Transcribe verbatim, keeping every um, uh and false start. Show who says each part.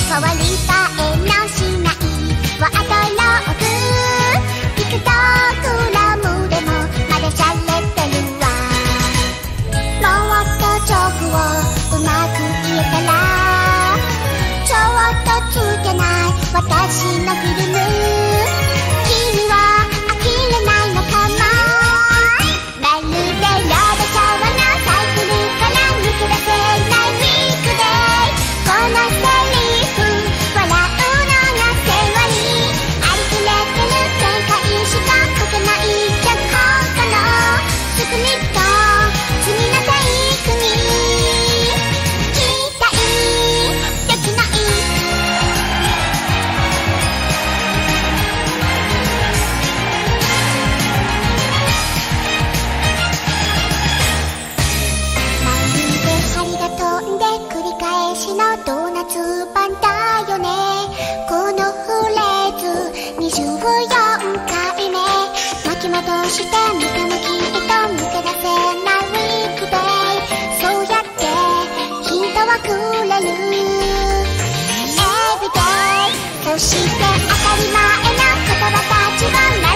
Speaker 1: 変わり映えのしないワードローブ TikTok ラムでもまだしゃれてるわ。もっとジョークをうまく言えたらちょっとつけない私のフィルム君は呆れないのかな。まるでロードショーのサイクルから抜け出せないウィークデー。このセリフ笑うのがセオリー。ありふれてる展開しか書けない脚本家のスクリプト次のテイクに期待できない。まるで針が飛んで繰り返しのドーナツパンだよね。このフレーズにじゅうよんかいめ巻き戻して見てもきっと抜け出せないウィークデー。そうやってヒントはくれる Everyday。 そして当たり前な言葉たちは